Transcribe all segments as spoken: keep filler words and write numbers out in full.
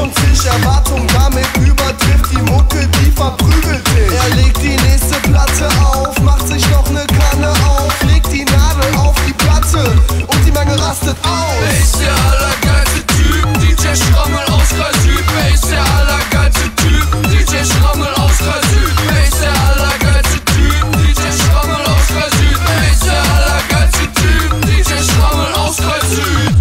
schon zig Erwartungen, damit übertrifft die Mucke, die verprügelt dich. Er legt die nächste Platte auf, macht sich noch ne Kanne auf, legt die Nadel auf die Platte und die Menge rastet aus. Er ist der allergeilste Typ, D J Schrammel aus Kreis Süd. Er ist der allergeilste Typ, D J Schrammel aus Kreis Süd. Er ist der allergeilste Typ, D J Schrammel aus Kreis Süd. Er ist der allergeilste Typ, D J Schrammel aus Kreis Süd.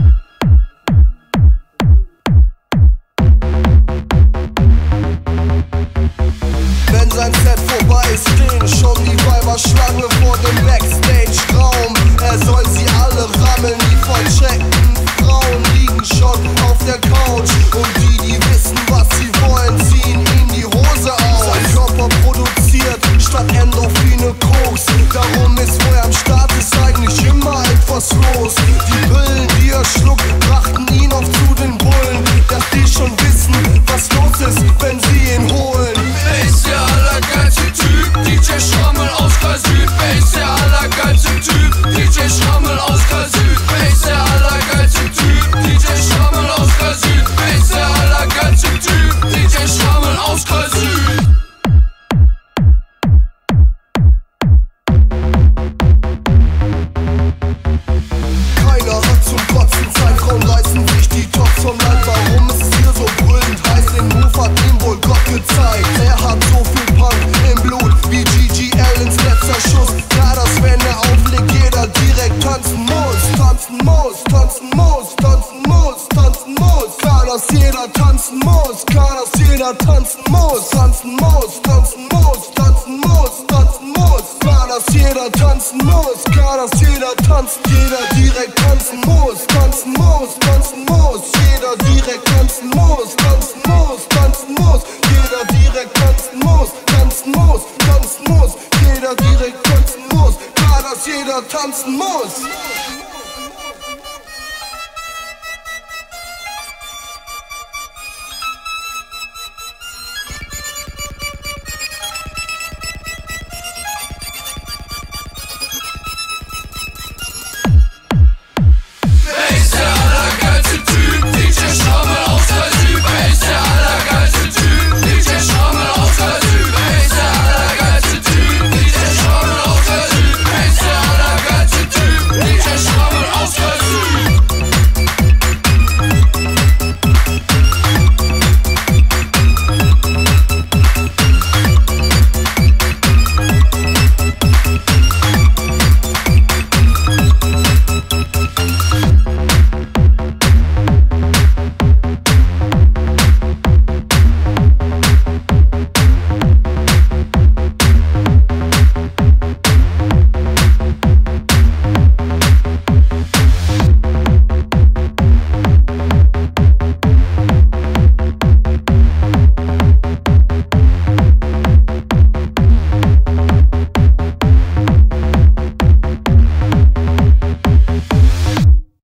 Wenn sein Set vorbei ist, stehen schon die Weiberschlange vor dem Backstage-Raum. Er soll sie alle rammeln, die vollcheckten Frauen liegen schon auf der Couch. Und die, die wissen, was sie wollen, ziehen ihm die Hose aus. Sein Körper produziert statt Endorphine Koks. Darum ist, wo er am Start ist, eigentlich immer etwas los. Die Pillen, die er schluckt, brachten ihn oft zu den Bullen. Dass die schon wissen, was los ist, wenn sie ihn holen. Er ist der allergeilste Typ, D J Schrammel aus Kreis Süd. Er ist der allergeilste Typ, D J Schrammel aus Kreis Süd. Er ist der allergeilste Typ, D J Schrammel aus Kreis Süd. Er ist der allergeilste Typ, D J Schrammel aus Kreis Süd. Keiner hat zum Kotzen Zeit, Frauen reißen sich die Tops vom Land. Warum ist es hier so brüllend heiß? Den Move hat ihm wohl Gott gezeigt. Er hat so viel Punk im Blut wie G G Allens letzter Schuss. Klar, dass wenn er auflegt, jeder direkt tanzen muss. Tanzen muss, tanzen muss, tanzen muss, tanzen muss. Klar, dass jeder tanzen muss. Klar, dass jeder tanzen muss. Tanzen muss, tanzen muss, tanzen muss, tanzen muss. Klar, dass jeder tanzen muss. Klar, dass jeder tanzt, jeder direkt tanzen muss. Tanzen muss, tanzen muss, jeder direkt tanzen muss.